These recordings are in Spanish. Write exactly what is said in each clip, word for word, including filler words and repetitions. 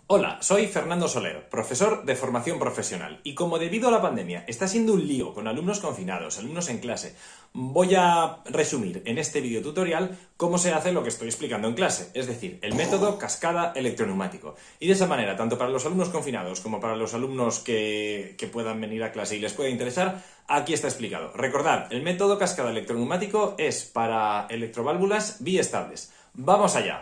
Hola, soy Fernando Soler, profesor de formación profesional, y como debido a la pandemia está siendo un lío con alumnos confinados, alumnos en clase, voy a resumir en este video tutorial cómo se hace lo que estoy explicando en clase, es decir, el método cascada electroneumático. Y de esa manera, tanto para los alumnos confinados como para los alumnos que, que puedan venir a clase y les pueda interesar, aquí está explicado. Recordad, el método cascada electroneumático es para electroválvulas biestables. ¡Vamos allá!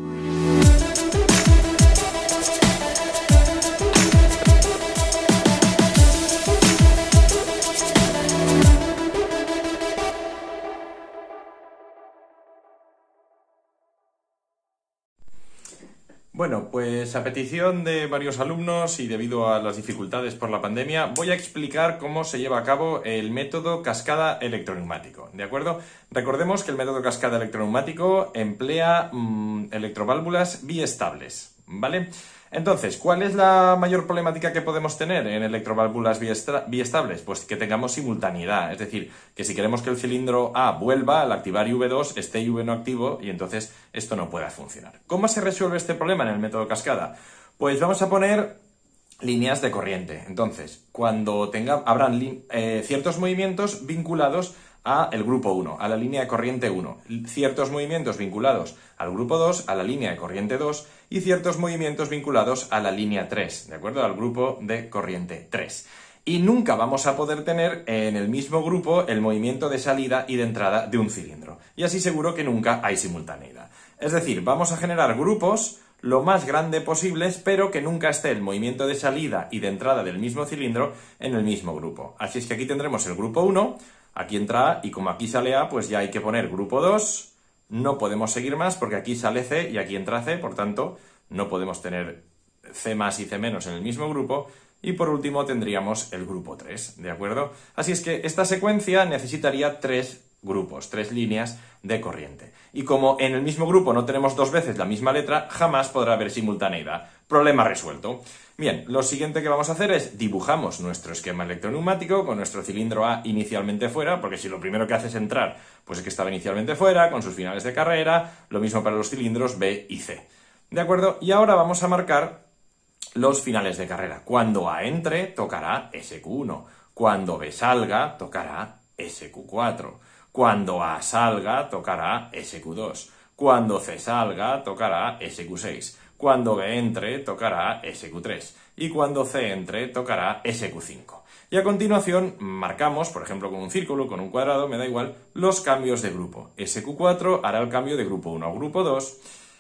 Bueno, pues a petición de varios alumnos y debido a las dificultades por la pandemia, voy a explicar cómo se lleva a cabo el método cascada electroneumático, ¿de acuerdo? Recordemos que el método cascada electroneumático emplea mmm, electroválvulas biestables, ¿vale? Entonces, ¿cuál es la mayor problemática que podemos tener en electroválvulas biestables? Pues que tengamos simultaneidad, es decir, que si queremos que el cilindro A vuelva, al activar I V dos, esté I V no activo y entonces esto no pueda funcionar. ¿Cómo se resuelve este problema en el método cascada? Pues vamos a poner líneas de corriente. Entonces, cuando tenga, habrán eh, ciertos movimientos vinculados a el grupo uno, a la línea de corriente uno, ciertos movimientos vinculados al grupo dos, a la línea de corriente dos y ciertos movimientos vinculados a la línea tres, ¿de acuerdo? Al grupo de corriente tres. Y nunca vamos a poder tener en el mismo grupo el movimiento de salida y de entrada de un cilindro. Y así seguro que nunca hay simultaneidad. Es decir, vamos a generar grupos lo más grande posibles, pero que nunca esté el movimiento de salida y de entrada del mismo cilindro en el mismo grupo. Así es que aquí tendremos el grupo uno, aquí entra A y como aquí sale A, pues ya hay que poner grupo dos, no podemos seguir más porque aquí sale C y aquí entra C, por tanto no podemos tener C más y C menos en el mismo grupo. Y por último tendríamos el grupo tres, ¿de acuerdo? Así es que esta secuencia necesitaría tres grupos, tres líneas de corriente. Y como en el mismo grupo no tenemos dos veces la misma letra, jamás podrá haber simultaneidad. Problema resuelto. Bien, lo siguiente que vamos a hacer es dibujamos nuestro esquema electroneumático con nuestro cilindro A inicialmente fuera, porque si lo primero que hace es entrar, pues es que estaba inicialmente fuera, con sus finales de carrera, lo mismo para los cilindros B y C. ¿De acuerdo? Y ahora vamos a marcar los finales de carrera. Cuando A entre, tocará S Q uno. Cuando B salga, tocará S Q cuatro. Cuando A salga, tocará S Q dos. Cuando C salga, tocará S Q seis. Cuando B entre, tocará S Q tres. Y cuando C entre, tocará S Q cinco. Y a continuación marcamos, por ejemplo, con un círculo, con un cuadrado, me da igual, los cambios de grupo. S Q cuatro hará el cambio de grupo uno a grupo dos.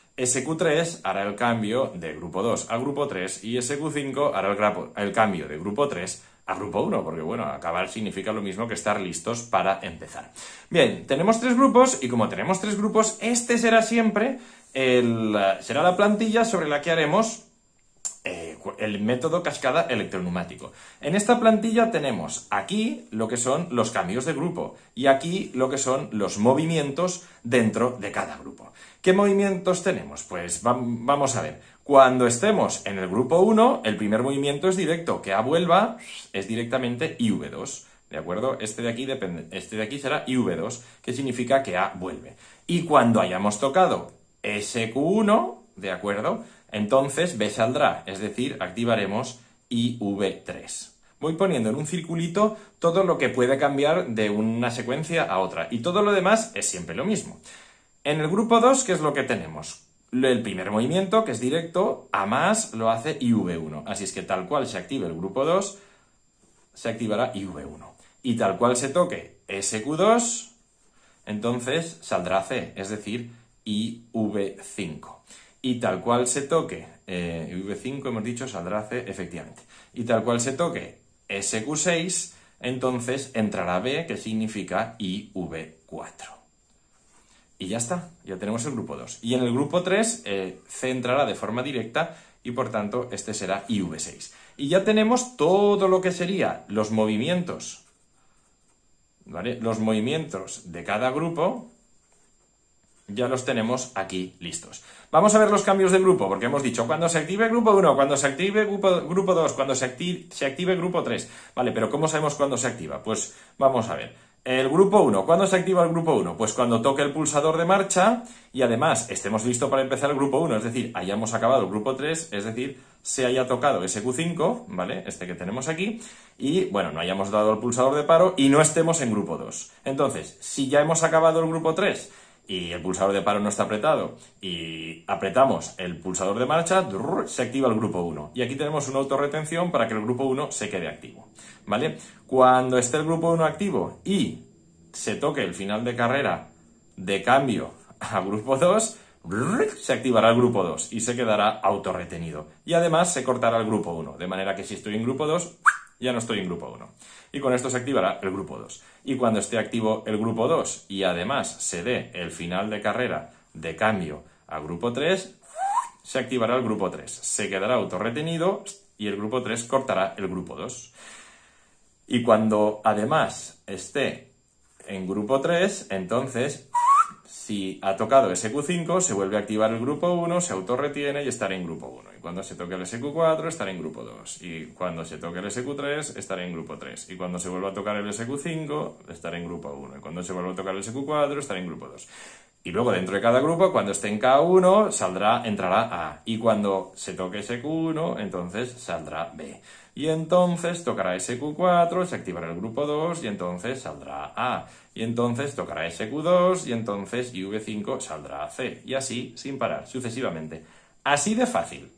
S Q tres hará el cambio de grupo dos a grupo tres y S Q cinco hará el, grapo, el cambio de grupo tres a grupo uno, porque bueno, acabar significa lo mismo que estar listos para empezar. Bien, tenemos tres grupos y como tenemos tres grupos, este será siempre el, será la plantilla sobre la que haremos eh, el método cascada electroneumático. En esta plantilla tenemos aquí lo que son los cambios de grupo y aquí lo que son los movimientos dentro de cada grupo. ¿Qué movimientos tenemos? Pues va, vamos a ver. Cuando estemos en el grupo uno, el primer movimiento es directo, que A vuelva es directamente I V dos, ¿de acuerdo? Este de aquí depende, este de aquí será I V dos, que significa que A vuelve. Y cuando hayamos tocado S Q uno, ¿de acuerdo? Entonces B saldrá, es decir, activaremos I V tres. Voy poniendo en un circulito todo lo que puede cambiar de una secuencia a otra, y todo lo demás es siempre lo mismo. En el grupo dos, ¿qué es lo que tenemos? El primer movimiento, que es directo, A más lo hace I V uno. Así es que tal cual se active el grupo dos, se activará I V uno. Y tal cual se toque S Q dos, entonces saldrá C, es decir, I V cinco. Y tal cual se toque eh, I V cinco, hemos dicho, saldrá C, efectivamente. Y tal cual se toque S Q seis, entonces entrará B, que significa I V cuatro. Y ya está, ya tenemos el grupo dos. Y en el grupo tres, eh, C entrará de forma directa y por tanto este será I V seis. Y ya tenemos todo lo que sería los movimientos, ¿vale? Los movimientos de cada grupo, ya los tenemos aquí listos. Vamos a ver los cambios de grupo, porque hemos dicho cuando se active el grupo uno, cuando se active grupo, grupo dos, cuando se active, se active el grupo tres. Vale, pero ¿cómo sabemos cuándo se activa? Pues vamos a ver. El grupo uno, ¿cuándo se activa el grupo uno? Pues cuando toque el pulsador de marcha y además estemos listos para empezar el grupo uno, es decir, hayamos acabado el grupo tres, es decir, se haya tocado ese Q cinco, ¿vale? Este que tenemos aquí, y, bueno, no hayamos dado el pulsador de paro y no estemos en grupo dos. Entonces, si ya hemos acabado el grupo tres y el pulsador de paro no está apretado y apretamos el pulsador de marcha, se activa el grupo uno. Y aquí tenemos una autorretención para que el grupo uno se quede activo, ¿vale? Cuando esté el grupo uno activo y se toque el final de carrera de cambio a grupo dos, se activará el grupo dos y se quedará autorretenido. Y además se cortará el grupo uno, de manera que si estoy en grupo dos, ya no estoy en grupo uno. Y con esto se activará el grupo dos. Y cuando esté activo el grupo dos y además se dé el final de carrera de cambio a grupo tres, se activará el grupo tres. Se quedará autorretenido y el grupo tres cortará el grupo dos. Y cuando además esté en grupo tres, entonces, si ha tocado ese Q cinco, se vuelve a activar el grupo uno, se autorretiene y estará en grupo uno. Y cuando se toque el ese Q cuatro, estará en grupo dos. Y cuando se toque el ese Q tres, estará en grupo tres. Y cuando se vuelva a tocar el ese Q cinco, estará en grupo uno. Y cuando se vuelva a tocar el ese Q cuatro, estará en grupo dos. Y luego dentro de cada grupo, cuando esté en K uno, saldrá, entrará A. Y cuando se toque ese Q uno, entonces saldrá B. Y entonces tocará ese Q cuatro, se activará el grupo dos y entonces saldrá A. Y entonces tocará ese Q dos y entonces I V cinco saldrá C. Y así, sin parar, sucesivamente. Así de fácil.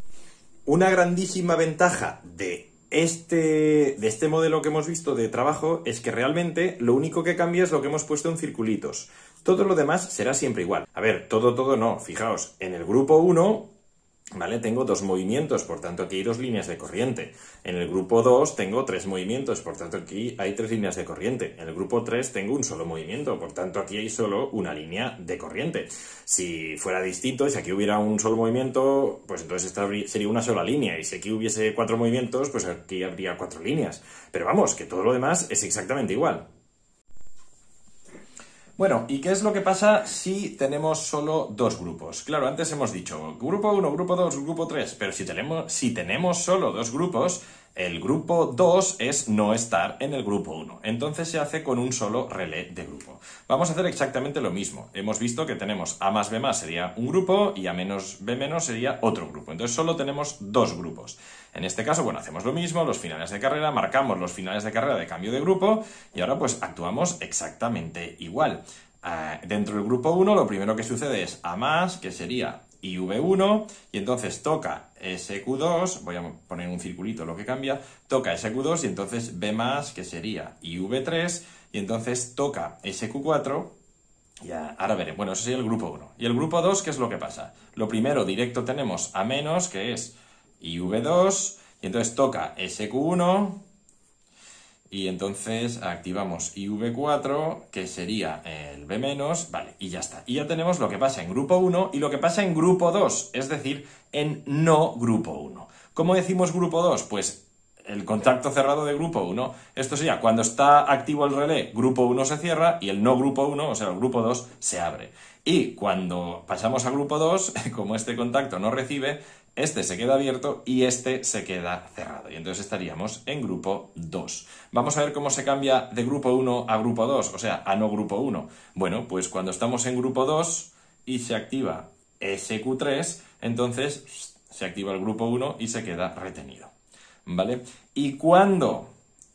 Una grandísima ventaja de este, de este modelo que hemos visto de trabajo es que realmente lo único que cambia es lo que hemos puesto en circulitos. Todo lo demás será siempre igual. A ver, todo, todo no. Fijaos, en el grupo uno, ¿vale? Tengo dos movimientos, por tanto aquí hay dos líneas de corriente. En el grupo dos tengo tres movimientos, por tanto aquí hay tres líneas de corriente. En el grupo tres tengo un solo movimiento, por tanto aquí hay solo una línea de corriente. Si fuera distinto, si aquí hubiera un solo movimiento, pues entonces esta sería una sola línea. Y si aquí hubiese cuatro movimientos, pues aquí habría cuatro líneas. Pero vamos, que todo lo demás es exactamente igual. Bueno, ¿y qué es lo que pasa si tenemos solo dos grupos? Claro, antes hemos dicho grupo uno, grupo dos, grupo tres, pero si tenemos, si tenemos solo dos grupos, el grupo dos es no estar en el grupo uno. Entonces se hace con un solo relé de grupo. Vamos a hacer exactamente lo mismo. Hemos visto que tenemos A más B más sería un grupo y A menos B menos sería otro grupo. Entonces solo tenemos dos grupos. En este caso, bueno, hacemos lo mismo, los finales de carrera, marcamos los finales de carrera de cambio de grupo y ahora pues actuamos exactamente igual. Uh, dentro del grupo uno lo primero que sucede es A más, que sería I V uno, y entonces toca ese Q dos, voy a poner un circulito lo que cambia, toca ese Q dos y entonces B más, que sería I V tres, y entonces toca ese Q cuatro, y ahora veré, bueno, eso sería el grupo uno. Y el grupo dos, ¿qué es lo que pasa? Lo primero directo tenemos A menos, que es I V dos, y entonces toca ese Q uno, y entonces activamos I V cuatro, que sería el B menos, vale, y ya está. Y ya tenemos lo que pasa en grupo uno y lo que pasa en grupo dos, es decir, en no grupo uno. ¿Cómo decimos grupo dos? Pues el contacto cerrado de grupo uno. Esto sería cuando está activo el relé, grupo uno se cierra y el no grupo uno, o sea, el grupo dos, se abre. Y cuando pasamos a grupo dos, como este contacto no recibe, este se queda abierto y este se queda cerrado. Y entonces estaríamos en grupo dos. Vamos a ver cómo se cambia de grupo uno a grupo dos, o sea, a no grupo uno. Bueno, pues cuando estamos en grupo dos y se activa ese Q tres, entonces se activa el grupo uno y se queda retenido. ¿Vale? Y cuando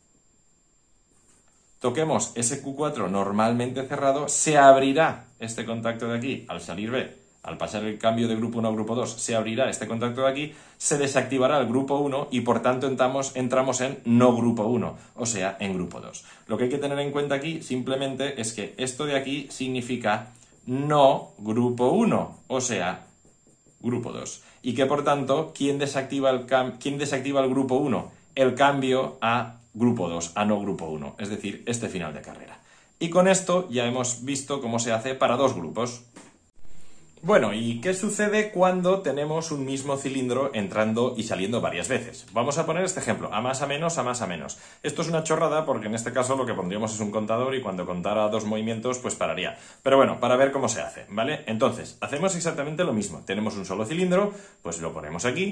toquemos ese Q cuatro normalmente cerrado, se abrirá este contacto de aquí al salir B. Al pasar el cambio de grupo uno a grupo dos, se abrirá este contacto de aquí, se desactivará el grupo uno y por tanto entramos, entramos en no grupo uno, o sea, en grupo dos. Lo que hay que tener en cuenta aquí simplemente es que esto de aquí significa no grupo uno, o sea, grupo dos. Y que por tanto, ¿quién desactiva el, cam ¿quién desactiva el grupo uno? El cambio a grupo dos, a no grupo uno, es decir, este final de carrera. Y con esto ya hemos visto cómo se hace para dos grupos. Bueno, ¿y qué sucede cuando tenemos un mismo cilindro entrando y saliendo varias veces? Vamos a poner este ejemplo, A más A menos, A más A menos. Esto es una chorrada porque en este caso lo que pondríamos es un contador y cuando contara dos movimientos pues pararía. Pero bueno, para ver cómo se hace, ¿vale? Entonces, hacemos exactamente lo mismo. Tenemos un solo cilindro, pues lo ponemos aquí.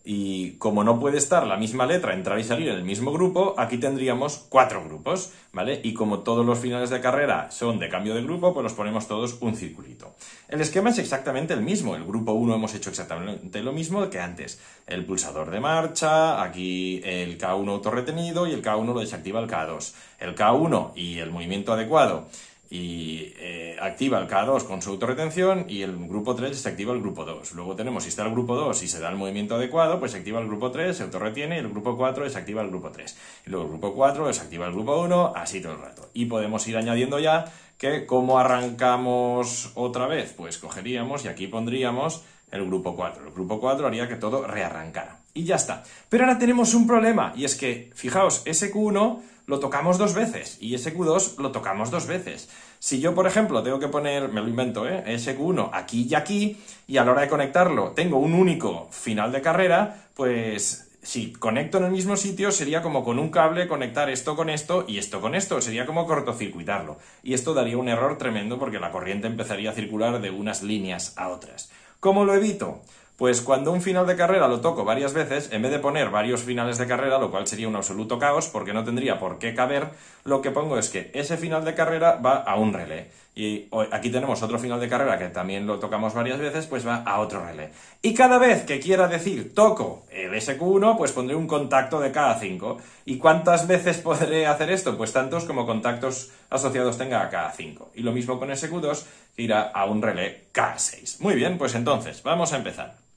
Y como no puede estar la misma letra, entrar y salir en el mismo grupo, aquí tendríamos cuatro grupos, ¿vale? Y como todos los finales de carrera son de cambio de grupo, pues los ponemos todos un circulito. El esquema es exactamente el mismo. El grupo uno hemos hecho exactamente lo mismo que antes. El pulsador de marcha, aquí el K uno autorretenido y el K uno lo desactiva el K dos. El K uno y el movimiento adecuado y eh, activa el K dos con su autorretención y el grupo tres se activa el grupo dos. Luego tenemos, si está el grupo dos y se da el movimiento adecuado, pues se activa el grupo tres, se autorretiene y el grupo cuatro desactiva el grupo tres. Y luego el grupo cuatro desactiva el grupo uno, así todo el rato. Y podemos ir añadiendo ya que ¿cómo arrancamos otra vez? Pues cogeríamos y aquí pondríamos el grupo cuatro. El grupo cuatro haría que todo rearrancara. Y ya está. Pero ahora tenemos un problema y es que, fijaos, ese Q uno lo tocamos dos veces y ese Q dos lo tocamos dos veces. Si yo, por ejemplo, tengo que poner, me lo invento, ¿eh? ese Q uno aquí y aquí, y a la hora de conectarlo tengo un único final de carrera, pues si conecto en el mismo sitio sería como con un cable conectar esto con esto y esto con esto, sería como cortocircuitarlo. Y esto daría un error tremendo porque la corriente empezaría a circular de unas líneas a otras. ¿Cómo lo evito? Pues cuando un final de carrera lo toco varias veces, en vez de poner varios finales de carrera, lo cual sería un absoluto caos porque no tendría por qué caber, lo que pongo es que ese final de carrera va a un relé. Y aquí tenemos otro final de carrera que también lo tocamos varias veces, pues va a otro relé. Y cada vez que quiera decir toco el ese Q uno, pues pondré un contacto de cada cinco. ¿Y cuántas veces podré hacer esto? Pues tantos como contactos asociados tenga a cada cinco. Y lo mismo con ese Q dos, que irá a un relé cada seis. Muy bien, pues entonces, vamos a empezar.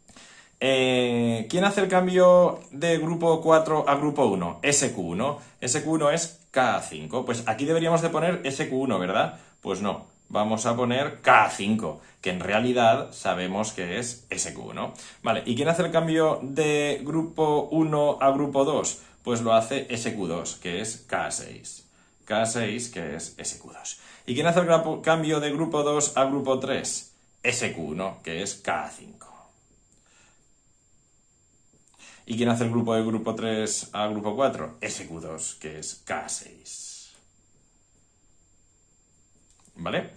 Eh, ¿Quién hace el cambio de grupo cuatro a grupo uno? ese Q uno. ese Q uno es K cinco. Pues aquí deberíamos de poner ese Q uno, ¿verdad? Pues no, vamos a poner K cinco, que en realidad sabemos que es ese Q uno. Vale, ¿y quién hace el cambio de grupo uno a grupo dos? Pues lo hace ese Q dos, que es K seis. K seis, que es ese Q dos. ¿Y quién hace el cambio de grupo dos a grupo tres? ese Q uno, que es K cinco. ¿Y quién hace el grupo de grupo tres a grupo cuatro? ese Q dos, que es K seis. ¿Vale?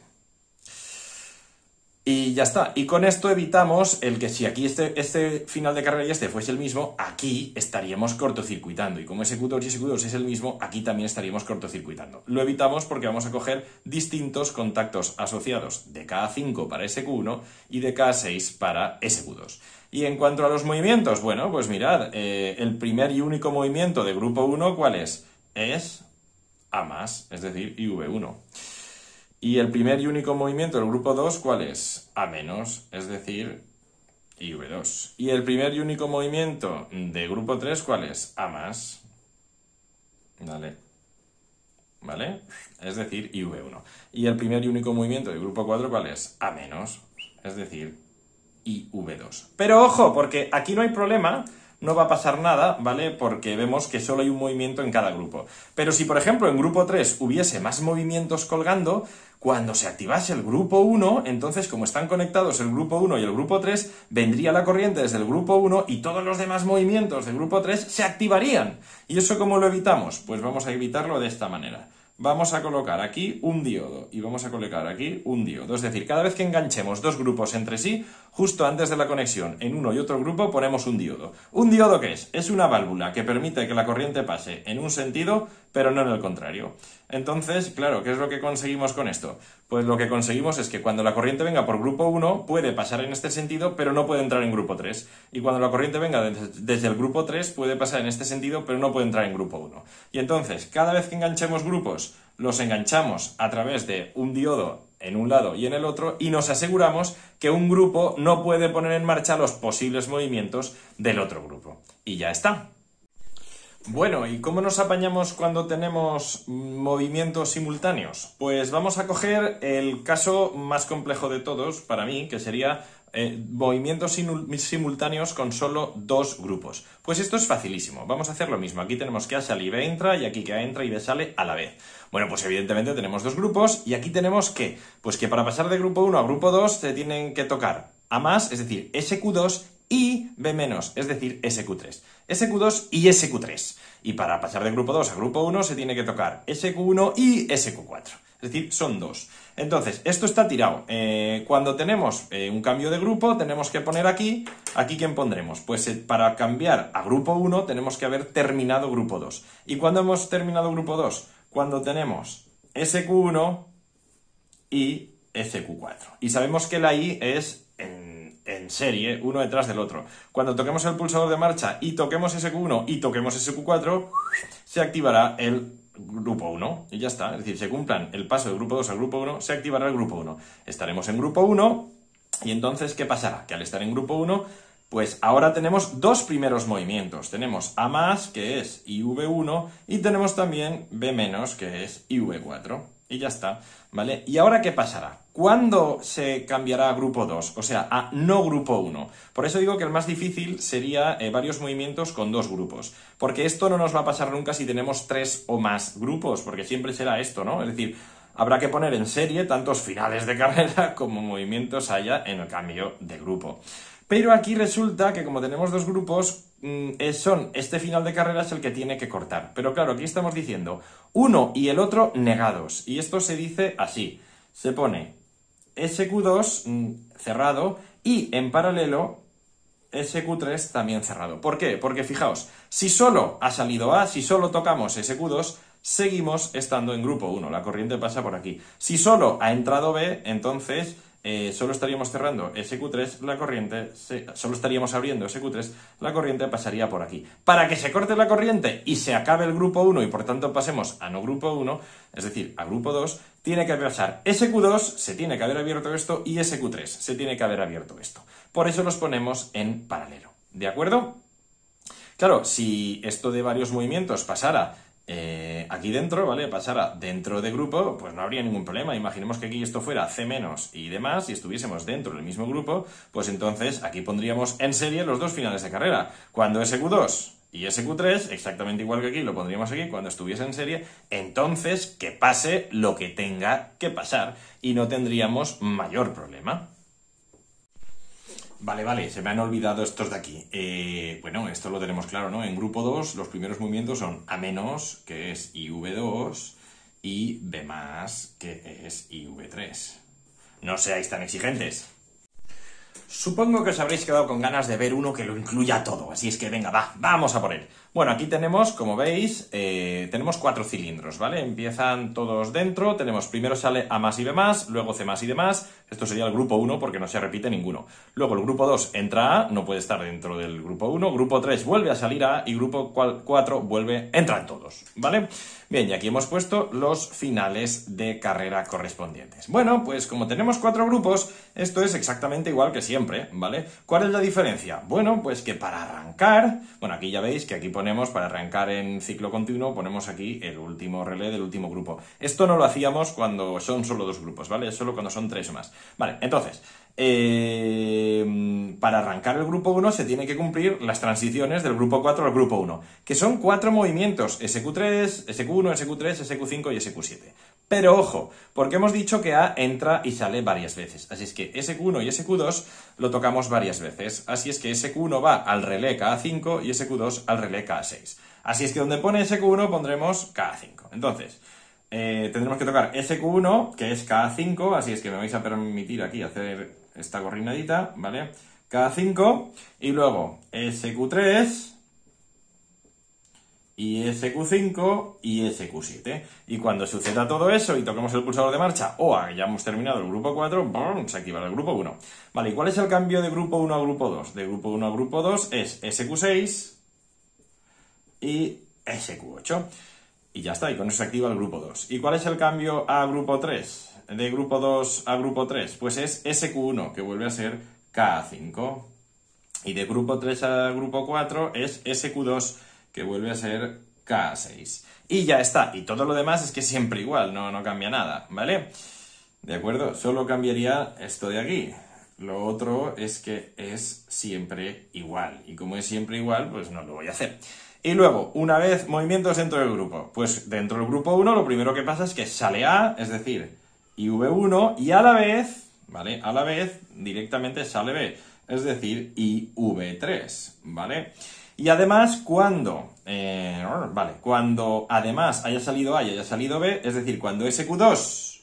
Y ya está. Y con esto evitamos el que si aquí este, este final de carrera y este fuese el mismo, aquí estaríamos cortocircuitando. Y como ese Q dos y ese Q dos es el mismo, aquí también estaríamos cortocircuitando. Lo evitamos porque vamos a coger distintos contactos asociados de K cinco para ese Q uno y de K seis para ese Q dos. Y en cuanto a los movimientos, bueno, pues mirad, eh, el primer y único movimiento de grupo uno, ¿cuál es? Es A más, es decir, I V uno. Y el primer y único movimiento del grupo dos, ¿cuál es? A menos, es decir, I V dos. Y el primer y único movimiento de grupo tres, ¿cuál es? A más. Vale. ¿Vale? Es decir, I V uno. Y el primer y único movimiento del grupo cuatro, ¿cuál es? A menos, es decir, I V dos. Pero ojo, porque aquí no hay problema, no va a pasar nada, ¿vale? Porque vemos que solo hay un movimiento en cada grupo. Pero si, por ejemplo, en grupo tres hubiese más movimientos colgando, cuando se activase el grupo uno, entonces, como están conectados el grupo uno y el grupo tres, vendría la corriente desde el grupo uno y todos los demás movimientos del grupo tres se activarían. ¿Y eso cómo lo evitamos? Pues vamos a evitarlo de esta manera. Vamos a colocar aquí un diodo y vamos a colocar aquí un diodo. Es decir, cada vez que enganchemos dos grupos entre sí, justo antes de la conexión en uno y otro grupo ponemos un diodo. ¿Un diodo qué es? Es una válvula que permite que la corriente pase en un sentido, pero no en el contrario. Entonces, claro, ¿qué es lo que conseguimos con esto? Pues lo que conseguimos es que cuando la corriente venga por grupo uno puede pasar en este sentido, pero no puede entrar en grupo tres. Y cuando la corriente venga desde el grupo tres puede pasar en este sentido, pero no puede entrar en grupo uno. Y entonces, cada vez que enganchemos grupos, los enganchamos a través de un diodo en un lado y en el otro y nos aseguramos que un grupo no puede poner en marcha los posibles movimientos del otro grupo. Y ya está. Bueno, ¿y cómo nos apañamos cuando tenemos movimientos simultáneos? Pues vamos a coger el caso más complejo de todos, para mí, que sería eh, movimientos simultáneos con solo dos grupos. Pues esto es facilísimo, vamos a hacer lo mismo. Aquí tenemos que A sale y B entra, y aquí que A entra y B sale a la vez. Bueno, pues evidentemente tenemos dos grupos, y aquí tenemos que, pues que para pasar de grupo uno a grupo dos se tienen que tocar A más, es decir, ese Q dos y B menos, es decir, S Q tres. S Q dos y S Q tres. Y para pasar de grupo dos a grupo uno se tiene que tocar S Q uno y S Q cuatro. Es decir, son dos. Entonces, esto está tirado. Eh, cuando tenemos eh, un cambio de grupo, tenemos que poner aquí, ¿aquí quién pondremos? Pues eh, para cambiar a grupo uno tenemos que haber terminado grupo dos. ¿Y cuándo hemos terminado grupo dos? Cuando tenemos S Q uno y S Q cuatro. Y sabemos que la I es en, en serie, uno detrás del otro. Cuando toquemos el pulsador de marcha y toquemos S Q uno y toquemos S Q cuatro, se activará el grupo uno y ya está. Es decir, se cumplan el paso del grupo dos al grupo uno, se activará el grupo uno. Estaremos en grupo uno y entonces, ¿qué pasará? Que al estar en grupo uno, pues ahora tenemos dos primeros movimientos. Tenemos A más, que es I V uno, y tenemos también B menos, que es I V cuatro. Y ya está, ¿vale? ¿Y ahora qué pasará? ¿Cuándo se cambiará a grupo dos? O sea, a no grupo uno. Por eso digo que el más difícil sería eh, varios movimientos con dos grupos. Porque esto no nos va a pasar nunca si tenemos tres o más grupos, porque siempre será esto, ¿no? Es decir, habrá que poner en serie tantos finales de carrera como movimientos haya en el cambio de grupo. Pero aquí resulta que como tenemos dos grupos, son este final de carrera es el que tiene que cortar. Pero claro, aquí estamos diciendo uno y el otro negados. Y esto se dice así. Se pone S Q dos cerrado y en paralelo S Q tres también cerrado. ¿Por qué? Porque fijaos, si solo ha salido A, si solo tocamos S Q dos, seguimos estando en grupo uno. La corriente pasa por aquí. Si solo ha entrado B, entonces Eh, solo estaríamos cerrando S Q tres, la corriente, se, solo estaríamos abriendo S Q tres, la corriente pasaría por aquí. Para que se corte la corriente y se acabe el grupo uno y por tanto pasemos a no grupo uno, es decir, a grupo dos, tiene que pasar S Q dos, se tiene que haber abierto esto, y S Q tres, se tiene que haber abierto esto. Por eso los ponemos en paralelo, ¿de acuerdo? Claro, si esto de varios movimientos pasara Eh, aquí dentro, ¿vale? Pasara dentro de grupo, pues no habría ningún problema. Imaginemos que aquí esto fuera C menos y demás, y estuviésemos dentro del mismo grupo, pues entonces aquí pondríamos en serie los dos finales de carrera. Cuando S Q dos y S Q tres, exactamente igual que aquí, lo pondríamos aquí, cuando estuviese en serie, entonces que pase lo que tenga que pasar y no tendríamos mayor problema. Vale, vale, se me han olvidado estos de aquí. Eh, bueno, esto lo tenemos claro, ¿no? En grupo dos los primeros movimientos son A menos, que es I V dos, y B más, que es I V tres. No seáis tan exigentes. Supongo que os habréis quedado con ganas de ver uno que lo incluya todo, así es que venga, va, vamos a por él. Bueno, aquí tenemos, como veis, eh, tenemos cuatro cilindros, ¿vale? Empiezan todos dentro, tenemos primero sale A más y B más, luego C más y D más, esto sería el grupo uno porque no se repite ninguno. Luego el grupo dos entra A, no puede estar dentro del grupo uno, grupo tres vuelve a salir A y grupo cuatro vuelve, entran todos, ¿vale? Bien, y aquí hemos puesto los finales de carrera correspondientes. Bueno, pues como tenemos cuatro grupos, esto es exactamente igual que siempre, ¿vale? ¿Cuál es la diferencia? Bueno, pues que para arrancar, bueno, aquí ya veis que aquí ponemos, para arrancar en ciclo continuo, ponemos aquí el último relé del último grupo. Esto no lo hacíamos cuando son solo dos grupos, ¿vale? Es solo cuando son tres o más. Vale, entonces, eh, para arrancar el grupo uno se tiene que cumplir las transiciones del grupo cuatro al grupo uno, que son cuatro movimientos, S Q tres, S Q uno, S Q tres, S Q cinco y S Q siete. Pero ojo, porque hemos dicho que A entra y sale varias veces, así es que S Q uno y S Q dos lo tocamos varias veces, así es que S Q uno va al relé K A cinco y S Q dos al relé K A seis. Así es que donde pone S Q uno pondremos K A cinco. Entonces, eh, tendremos que tocar S Q uno, que es K A cinco, así es que me vais a permitir aquí hacer esta gorrinadita, ¿vale? K A cinco, y luego S Q tres... y S Q cinco y S Q siete. Y cuando suceda todo eso y toquemos el pulsador de marcha o hayamos terminado el grupo cuatro, ¡bum!, se activará el grupo uno. Vale, ¿y cuál es el cambio de grupo uno a grupo dos? De grupo uno a grupo dos es S Q seis y S Q ocho. Y ya está, y con eso se activa el grupo dos. ¿Y cuál es el cambio a grupo tres? De grupo dos a grupo tres, pues es S Q uno, que vuelve a ser K A cinco. Y de grupo tres a grupo cuatro es S Q dos, que vuelve a ser K A seis. Y ya está. Y todo lo demás es que siempre igual, no, no cambia nada, ¿vale? ¿De acuerdo? Solo cambiaría esto de aquí. Lo otro es que es siempre igual. Y como es siempre igual, pues no lo voy a hacer. Y luego, una vez movimientos dentro del grupo. Pues dentro del grupo uno lo primero que pasa es que sale A, es decir, I V uno, y a la vez, ¿vale? A la vez directamente sale B. es decir, I V tres, ¿vale? Y además, cuando, eh, vale, cuando además haya salido A y haya salido B, es decir, cuando S Q dos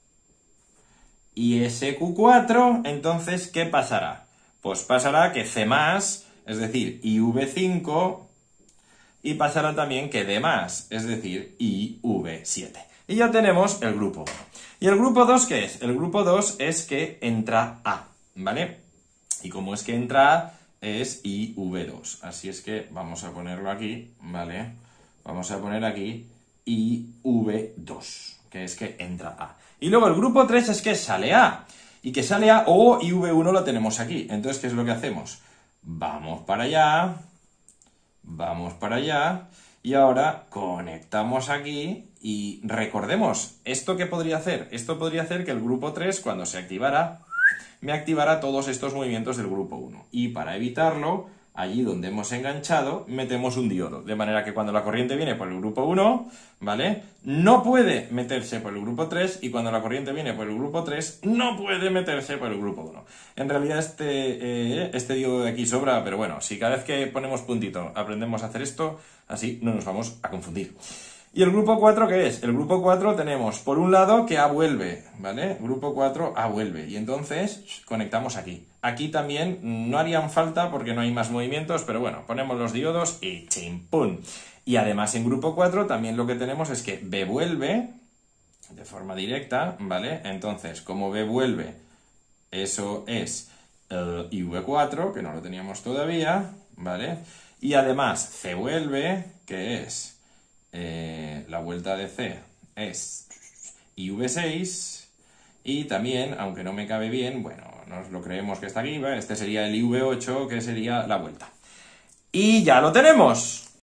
y S Q cuatro, entonces, ¿qué pasará? Pues pasará que C más, es decir, I V cinco, y pasará también que D más, es decir, I V siete. Y ya tenemos el grupo uno. ¿Y el grupo dos qué es? El grupo dos es que entra A, ¿vale? Y como es que entra A, es I V dos. Así es que vamos a ponerlo aquí, ¿vale? Vamos a poner aquí I V dos, que es que entra A. Y luego el grupo tres es que sale A. Y que sale A, o I V uno lo tenemos aquí. Entonces, ¿qué es lo que hacemos? Vamos para allá, vamos para allá, y ahora conectamos aquí y recordemos, ¿esto qué podría hacer? Esto podría hacer que el grupo tres, cuando se activara, me activará todos estos movimientos del grupo uno. Y para evitarlo, allí donde hemos enganchado, metemos un diodo. De manera que cuando la corriente viene por el grupo uno, ¿vale? No puede meterse por el grupo tres, y cuando la corriente viene por el grupo tres, no puede meterse por el grupo uno. En realidad este, eh, este diodo de aquí sobra, pero bueno, si cada vez que ponemos puntito aprendemos a hacer esto, así no nos vamos a confundir. ¿Y el grupo cuatro qué es? El grupo cuatro tenemos, por un lado, que A vuelve, ¿vale? Grupo cuatro, A vuelve. Y entonces conectamos aquí. Aquí también no harían falta porque no hay más movimientos, pero bueno, ponemos los diodos y chimpún. Y además en grupo cuatro también lo que tenemos es que B vuelve de forma directa, ¿vale? Entonces, como B vuelve, eso es el I V cuatro, que no lo teníamos todavía, ¿vale? Y además C vuelve, que es... Eh, la vuelta de C es I V seis, y también, aunque no me cabe bien, bueno, nos lo creemos que está aquí, ¿vale? Este sería el I V ocho, que sería la vuelta. ¡Y ya lo tenemos!